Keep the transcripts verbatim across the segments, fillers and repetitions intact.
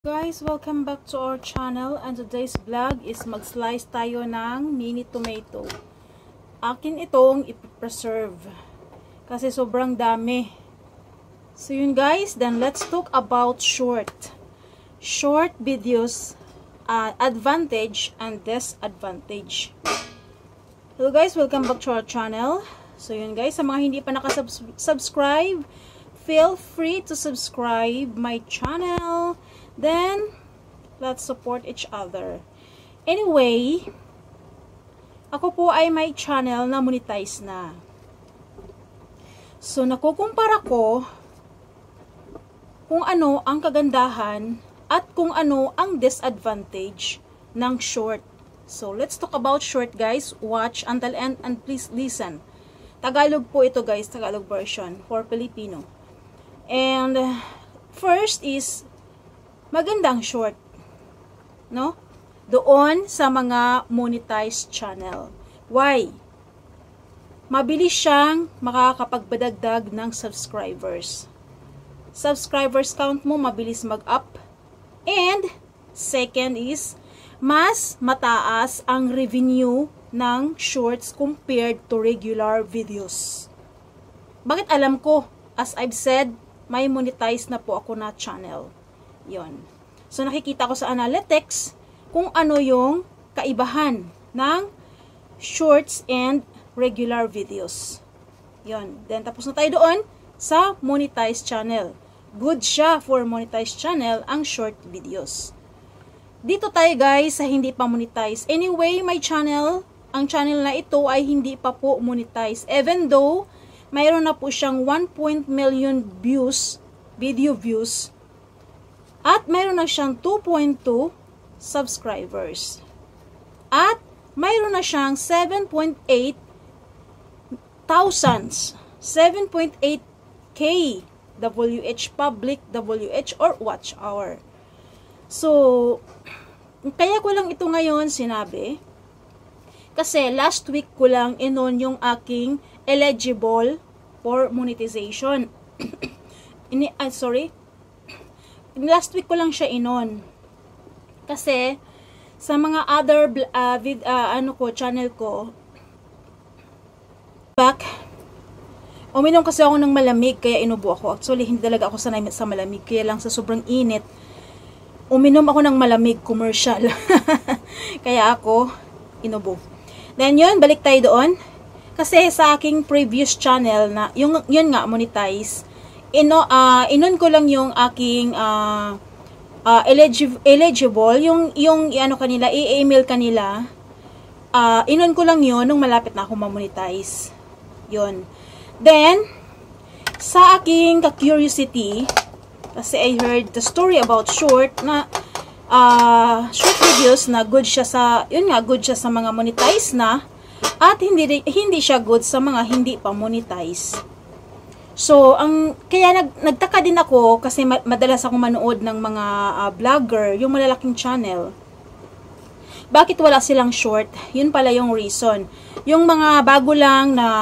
Guys, welcome back to our channel, and today's vlog is mag-slice tayo ng mini tomato. Akin itong i-preserve kasi sobrang dami. So yun guys, then let's talk about short short videos, uh, advantage and disadvantage. Hello guys, welcome back to our channel. So yun guys, sa mga hindi pa nakasubscribe, feel free to subscribe my channel. Then, let's support each other. Anyway, ako po ay may channel na monetize na. So, nakukumpara ko kung ano ang kagandahan at kung ano ang disadvantage ng short. So, let's talk about short guys. Watch until end and please listen. Tagalog po ito guys, Tagalog version for Filipino. And, first is magandang short, no? Doon sa mga monetized channel. Why? Mabilis siyang makakapagbadagdag ng subscribers. Subscribers count mo mabilis mag-up. And second is mas mataas ang revenue ng shorts compared to regular videos. Bakit alam ko? As I've said, may monetize na po ako na channel. Yon. So, nakikita ko sa analytics kung ano yung kaibahan ng shorts and regular videos. Yon. Then, tapos na tayo doon sa monetized channel. Good siya for monetized channel ang short videos. Dito tayo guys sa hindi pa monetize. Anyway, my channel, ang channel na ito ay hindi pa po monetize. Even though, mayroon na po siyang one point million views, video views, at mayroon na siyang two point two subscribers. At mayroon na siyang seven point eight thousands, seven point eight K W H public, W H or watch hour. So, kaya ko lang ito ngayon sinabi kasi last week ko lang inon yung aking eligible for monetization. Ini, uh, sorry, last week ko lang siya inon. Kasi, sa mga other, uh, vid, uh, ano ko, channel ko, back, uminom kasi ako ng malamig, kaya inubo ako. Actually, hindi talaga ako sanay sa malamig, kaya lang sa sobrang init, uminom ako ng malamig, commercial. Kaya ako, inubo. Then yun, balik tayo doon. Kasi sa aking previous channel, na, yung, yun nga, monetize, Ino, uh, inon ko lang yung aking uh, uh, eligible, eligible, yung, yung ano kanila, i-email kanila, uh, inon ko lang yun nung malapit na ako ma-monetize. Yun. Then, sa aking ka-curiosity, kasi I heard the story about short, na uh, short videos na good siya sa, yun nga, good siya sa mga monetize na, at hindi, hindi siya good sa mga hindi pa monetize. So, ang kaya nag, nagtaka din ako kasi ma, madalas akong manood ng mga uh, vlogger, yung malalaking channel. Bakit wala silang short? Yun pala yung reason. Yung mga bago lang na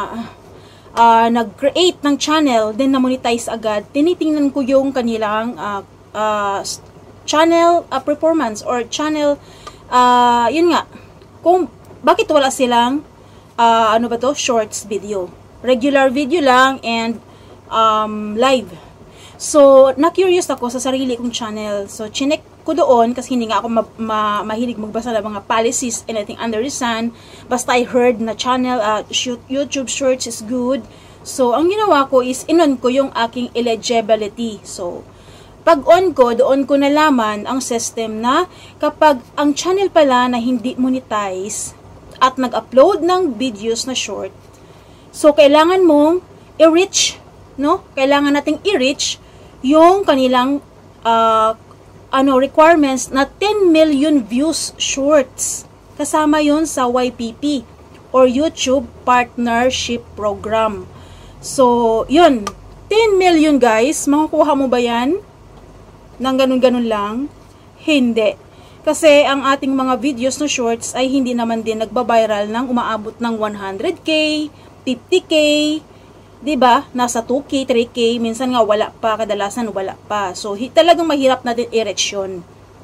uh, nag-create ng channel, then na-monetize agad, tinitingnan ko yung kanilang uh, uh, channel uh, performance or channel, uh, yun nga, kung bakit wala silang, uh, ano ba to, shorts video. Regular video lang and um, live. So, na-curious ako sa sarili kong channel. So, chinek ko doon kasi hindi nga ako ma ma mahilig magbasa ng mga policies, anything under the sun. Basta I heard na channel, uh, YouTube Shorts is good. So, ang ginawa ko is inon ko yung aking eligibility. So, pag on ko, doon ko nalaman ang system na kapag ang channel pala na hindi monetize at nag-upload ng videos na short, so, kailangan mong i-reach, no? Kailangan nating i-reach yung kanilang uh, ano, requirements na ten million views shorts. Kasama yun sa Y P P or YouTube Partnership Program. So, yun. ten million guys. Makukuha mo ba yan? Nang ganun-ganun lang? Hindi. Kasi ang ating mga videos na shorts ay hindi naman din nagbabiral ng umaabot ng one hundred K, fifty K, 'Diba? Nasa two K, three K, minsan nga wala pa, kadalasan wala pa. So, hi, talagang mahirap na din i-reach yun.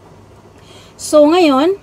So, ngayon,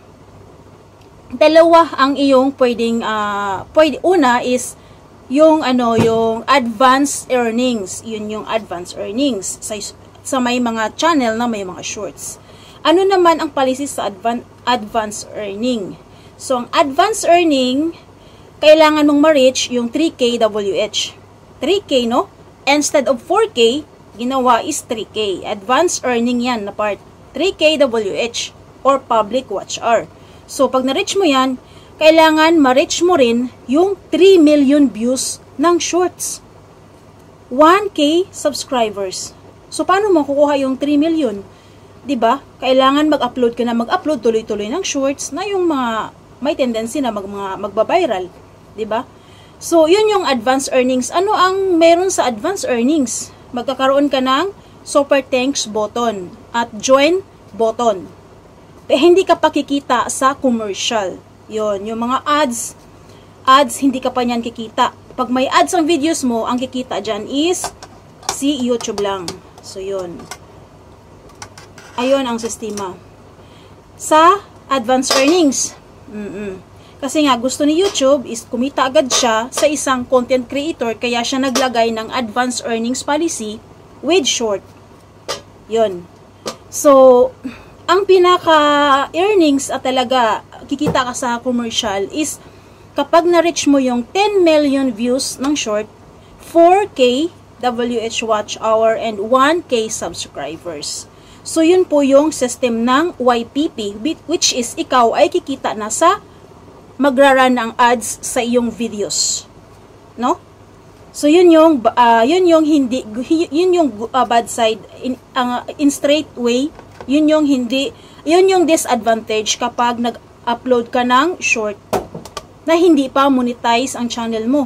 dalawa ang iyong pwedeng, uh, pwede, una is, yung, ano, yung advanced earnings. Yun yung advanced earnings sa, sa may mga channel na may mga shorts. Ano naman ang policy sa advan advanced earning? So, ang advanced earning, kailangan mong ma-reach yung three K W H. three K, no? Instead of four K, ginawa is three K. Advanced earning yan na part. three K W H or public watch hour. So, pag na-reach mo yan, kailangan ma-reach mo rin yung three million views ng shorts. one K subscribers. So, paano mo kukuha yung three million? Diba? Kailangan mag-upload ka na mag-upload tuloy-tuloy ng shorts na yung mga may tendency na mag, mga magba-viral. Diba? So, yun yung advanced earnings. Ano ang meron sa advanced earnings? Magkakaroon ka ng super thanks button at join button. Eh, hindi ka pakikita sa commercial. Yun, yung mga ads, ads, hindi ka pa niyan kikita. Pag may ads ang videos mo, ang kikita dyan is si YouTube lang. So, yun. Ayun ang sistema. Sa advanced earnings. Mm-mm. Kasi nga, gusto ni YouTube is kumita agad siya sa isang content creator, kaya siya naglagay ng advanced earnings policy with short. Yun. So, ang pinaka-earnings at talaga kikita ka sa commercial is kapag na-reach mo yung ten million views ng short, four K W H watch hour, and one K subscribers. So, yun po yung system ng Y P P, which is ikaw ay kikita na sa magra-run ang ads sa iyong videos. No? So, yun yung, uh, yun yung hindi, yun yung uh, bad side, in, uh, in straight way, yun yung hindi, yun yung disadvantage kapag nag-upload ka ng short na hindi pa monetize ang channel mo.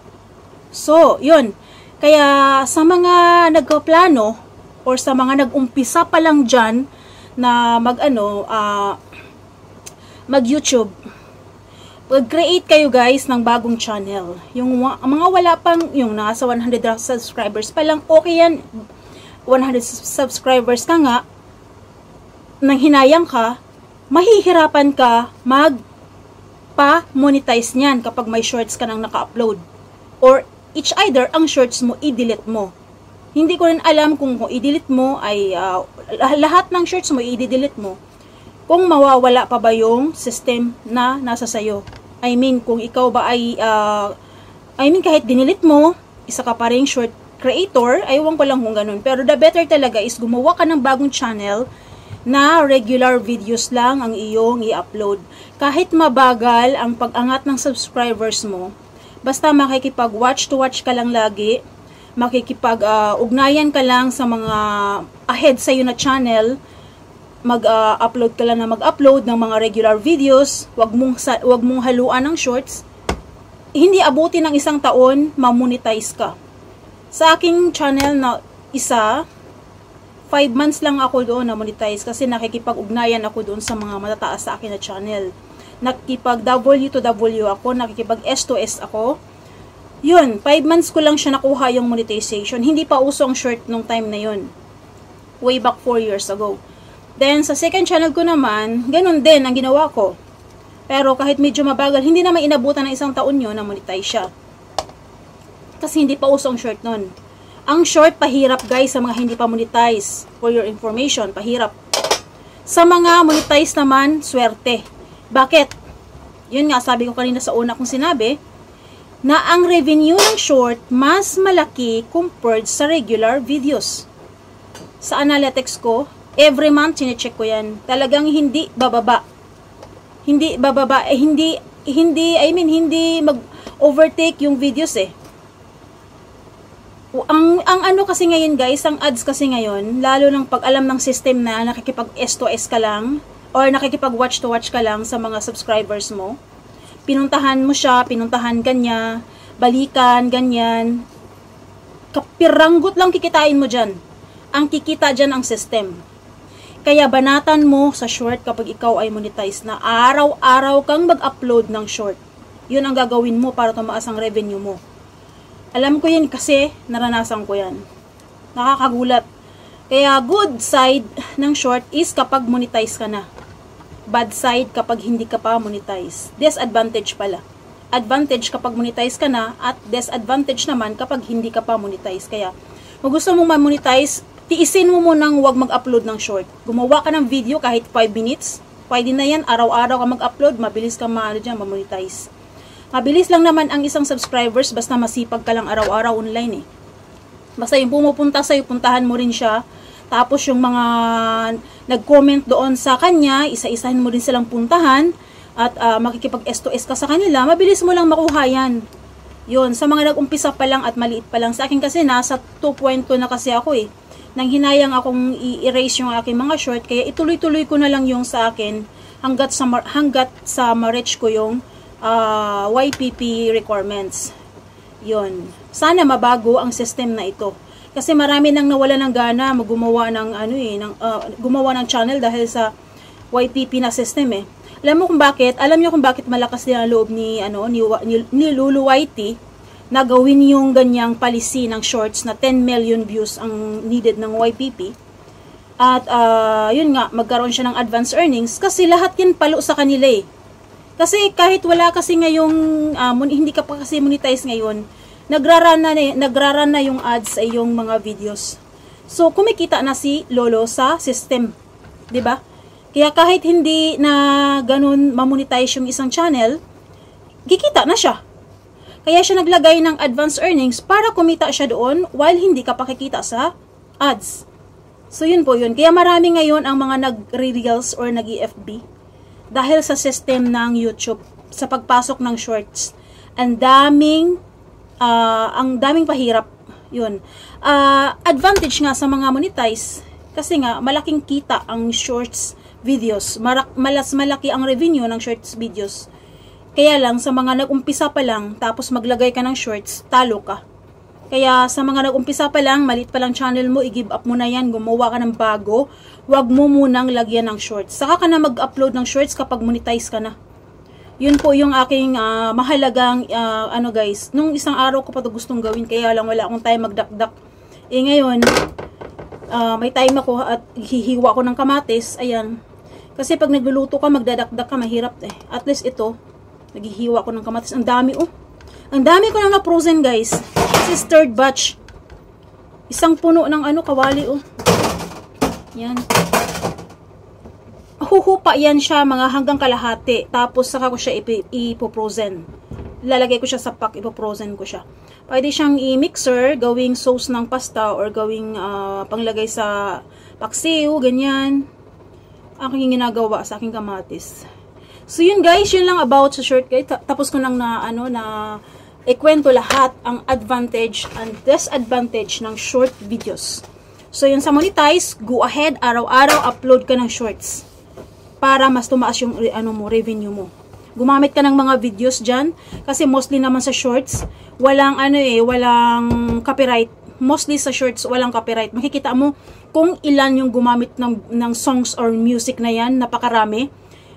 So, yun. Kaya, sa mga nagkaplano, or sa mga nag-umpisa pa lang dyan, na mag-ano, uh, mag-YouTube, mag-create kayo guys ng bagong channel. Yung mga wala pang, yung nasa one hundred subscribers pa lang, okay yan. one hundred subscribers ka nga, nang hinayang ka, mahihirapan ka mag-pa-monetize niyan kapag may shorts ka nang naka-upload. Or each either, ang shorts mo, i-delete mo. Hindi ko rin alam kung, kung i-delete mo ay, uh, lahat ng shorts mo, i-delete mo. Kung mawawala pa ba yung system na nasa sayo. I mean, kung ikaw ba ay, uh, I mean, kahit dinilit mo, isa ka pa rin short creator, aywan ko lang kung ganun. Pero the better talaga is gumawa ka ng bagong channel na regular videos lang ang iyong i-upload. Kahit mabagal ang pag-angat ng subscribers mo, basta makikipag-watch to watch ka lang lagi, makikipag-ugnayan uh, ka lang sa mga ahead sa'yo na channel, mag-upload uh, ka lang na mag-upload ng mga regular videos, wag mong, wag mong haluan ng shorts, hindi abuti ng isang taon, mamonetize ka. Sa aking channel na isa, five months lang ako doon na monetize kasi nakikipag-ugnayan ako doon sa mga matataas sa akin na channel. Nakikipag-W to W ako, nakikipag-S to S ako. Yun, five months ko lang siya nakuha yung monetization. Hindi pa uso ang short nung time na yun. Way back four years ago. Then, sa second channel ko naman, ganun din ang ginawa ko. Pero kahit medyo mabagal, hindi naman inabutan ng isang taon yun na monetize siya. Kasi hindi pa uso ang short nun. Ang short, pahirap guys sa mga hindi pa monetize. For your information, pahirap. Sa mga monetize naman, swerte. Bakit? Yun nga, sabi ko kanina sa una kong sinabi, na ang revenue ng short mas malaki compared sa regular videos. Sa analytics ko, every month sinecheck ko yan. Talagang hindi bababa. Hindi bababa, eh, hindi, hindi, I mean, hindi mag-overtake yung videos eh. Ang, ang ano kasi ngayon guys, ang ads kasi ngayon, lalo ng pag alam ng system na nakikipag S to S ka lang, or nakikipag watch to watch ka lang sa mga subscribers mo, pinuntahan mo siya, pinuntahan ka niya, balikan, ganyan, kapiranggot lang kikitain mo dyan. Ang kikita dyan ang system. Kaya banatan mo sa short kapag ikaw ay monetize na araw-araw kang mag-upload ng short. Yun ang gagawin mo para tumaas ang revenue mo. Alam ko yan kasi naranasan ko yan. Nakakagulat. Kaya good side ng short is kapag monetize ka na. Bad side kapag hindi ka pa monetize. Disadvantage pala. Advantage kapag monetize ka na at disadvantage naman kapag hindi ka pa monetize. Kaya kung gusto mong ma-monetize, tiisin mo munang wag mag-upload ng short. Gumawa ka ng video kahit five minutes. Pwede na yan, araw-araw ka mag-upload, mabilis ka ma-ano dyan, ma-monetize. Mabilis lang naman ang isang subscribers basta masipag ka lang araw-araw online eh. Basta yung pumupunta sa'yo, puntahan mo rin siya. Tapos yung mga nag-comment doon sa kanya, isa-isahin mo rin silang puntahan. At uh, makikipag-S to S ka sa kanila, mabilis mo lang makuha yan. Yun, sa mga nag-umpisa pa lang at maliit pa lang. Sa akin kasi nasa two point two na kasi ako eh. Nang hinayang akong i-erase yung aking mga short, kaya ituloy-tuloy ko na lang yung sa akin hanggat sa, hanggat sa ma-reach ko yung Uh, Y P P requirements. Yun. Sana mabago ang system na ito. Kasi marami nang nawala ng gana gumawa ng ano eh, ng, uh, gumawa ng channel dahil sa Y P P na system eh. Alam mo kung bakit? Alam niyo kung bakit malakas din ang loob ni ano ni, ni, ni Lulu Whitey na gawin yung ganyang policy ng shorts na ten million views ang needed ng Y P P. At uh, yun nga, magkaroon siya ng advance earnings kasi lahat yan palo sa kanila eh. Kasi kahit wala kasi ngayong, uh, hindi ka pa kasi monetize ngayon, nagraran na, nagraran na yung ads sa iyong mga videos. So, kumikita na si Lolo sa system. ba diba? Kaya kahit hindi na ganun mamonetize yung isang channel, kikita na siya. Kaya siya naglagay ng advance earnings para kumita siya doon while hindi ka pa kikita sa ads. So, yun po yun. Kaya marami ngayon ang mga nag-reels or nag-E F B. Dahil sa system ng YouTube, sa pagpasok ng shorts, ang daming, uh, ang daming pahirap, yun. Uh, advantage nga sa mga monetize, kasi nga, malaking kita ang shorts videos, Marak, malas malaki ang revenue ng shorts videos. Kaya lang, sa mga nag-umpisa pa lang, tapos maglagay ka ng shorts, talo ka. Kaya sa mga nag-umpisa pa lang, maliit pa lang channel mo, i-give up mo na yan, gumawa ka ng bago, wag mo munang lagyan ng shorts. Saka ka na mag-upload ng shorts kapag monetize ka na. Yun po yung aking uh, mahalagang, uh, ano guys, nung isang araw ko pa ito gustong gawin, kaya lang wala akong time magdakdak. Eh ngayon, uh, may time ako at hihiwa ko ng kamatis, ayan. Kasi pag nagluluto ka, magdadakdak ka, mahirap eh. At least ito, naghihiwa ko ng kamatis. Ang dami oh. Ang dami ko nang na-frozen guys. This is third batch. Isang puno ng ano, kawali oh. Yan. Huhupa yan siya mga hanggang kalahati. Tapos saka ko siya ipo-frozen. Lalagay ko siya sa pack, ipo-frozen ko siya. Pwede siyang i-mixer, gawing sauce ng pasta or gawing uh, panglagay sa paksiw, ganyan. Aking ginagawa sa aking kamatis. So yun guys, yun lang about sa short guys. Tapos ko nang na ano na ikwento lahat ang advantage and disadvantage ng short videos. So yun sa monetize, go ahead, araw-araw upload ka ng shorts para mas tumaas yung ano mo, revenue mo. Gumamit ka ng mga videos diyan kasi mostly naman sa shorts, walang ano eh, walang copyright. Mostly sa shorts, walang copyright. Makikita mo kung ilan yung gumamit ng, ng songs or music na yan, napakarami.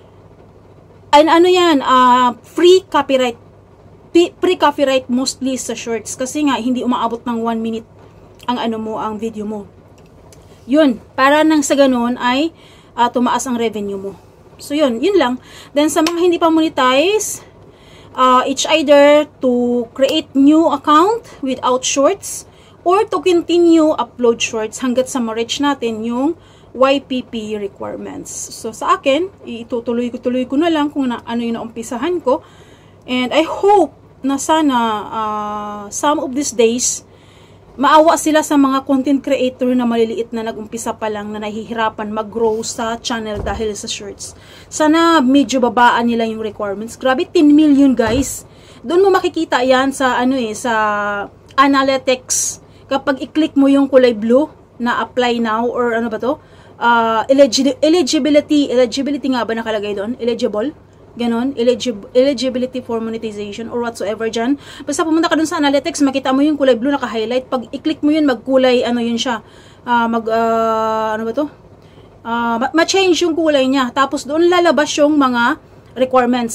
And ano yan, uh, free copyright. Free copyright mostly sa shorts kasi nga hindi umaabot ng one minute ang ano mo, ang video mo. Yun, para nang sa ganun ay uh, tumaas ang revenue mo. So yun, yun lang. Then sa mga hindi pa monetize, uh, it's either to create new account without shorts or to continue upload shorts hanggat sa ma-reach natin yung Y P P requirements. So sa akin, itutuloy ko tuloy ko na lang kung na, ano yung naumpisahan ko. And I hope na sana uh, some of these days maawa sila sa mga content creator na maliliit na nag-umpisa pa lang na nahihirapan mag-grow sa channel dahil sa shorts. Sana medyo babaan nila yung requirements. Grabe, ten million guys. Doon mo makikita yan sa ano eh, sa analytics. Kapag i-click mo yung kulay blue na apply now or ano ba to? Uh, eligi eligibility. Eligibility nga ba nakalagay doon? Eligible? Ganon, Eligib eligibility for monetization or whatsoever dyan. Basta pumunta ka dun sa analytics, makita mo yung kulay blue naka-highlight. Pag i-click mo yun, magkulay, ano yun siya, uh, mag, uh, ano ba to? Uh, ma-change yung kulay niya. Tapos doon lalabas yung mga requirements.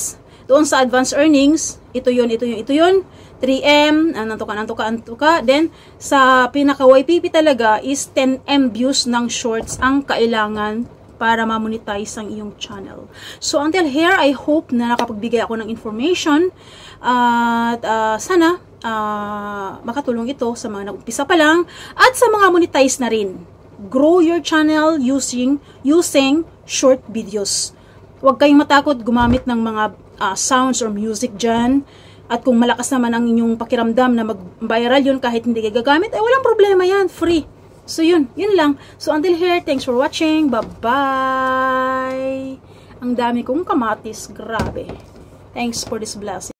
Doon sa advanced earnings, ito yun, ito yun, ito yun. three M, nantuka, nantuka, nantuka. Then, sa pinaka-Y P P talaga is ten M views ng shorts ang kailangan para ma-monetize ang iyong channel. So, until here, I hope na nakapagbigay ako ng information. At uh, sana, uh, makatulong ito sa mga nag-umpisa pa lang at sa mga monetize na rin. Grow your channel using, using short videos. Huwag kayong matakot gumamit ng mga uh, sounds or music dyan. At kung malakas naman ang inyong pakiramdam na mag-viral yun kahit hindi kayo gagamit, ay walang problema yan. Free. So yun, yun lang. So until here, thanks for watching. Bye-bye. Ang dami kong kamatis. Grabe. Thanks for this blessing.